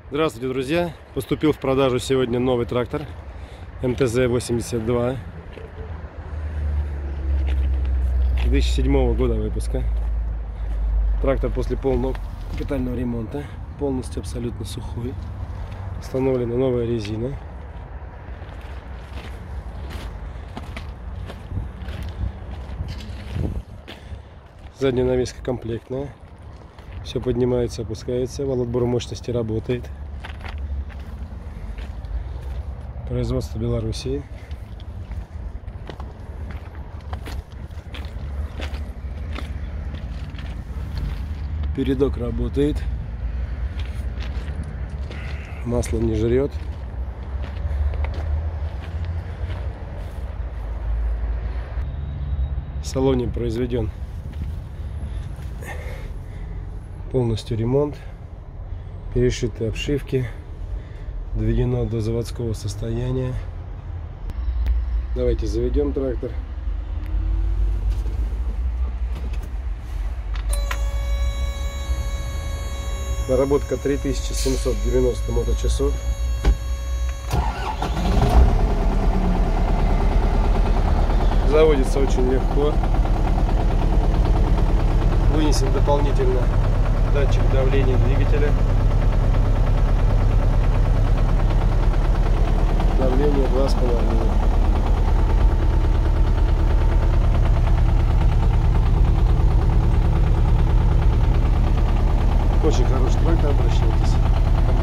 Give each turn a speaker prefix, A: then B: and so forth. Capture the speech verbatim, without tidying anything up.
A: Здравствуйте, друзья! Поступил в продажу сегодня новый трактор эм тэ зэ восемьдесят два две тысячи седьмого года выпуска. Трактор после полного капитального ремонта, полностью абсолютно сухой. Установлена новая резина. Задняя навеска комплектная. Все поднимается, опускается. Вал отбора мощности работает. Производство Белоруссии. Передок работает. Масло не жрет. В салоне произведен полностью ремонт, перешиты обшивки, доведено до заводского состояния. Давайте заведем трактор. Наработка три тысячи семьсот девяносто моточасов. Заводится очень легко. Вынесен дополнительно датчик давления двигателя. Давление два с половиной. Очень хороший трактор, обращайтесь.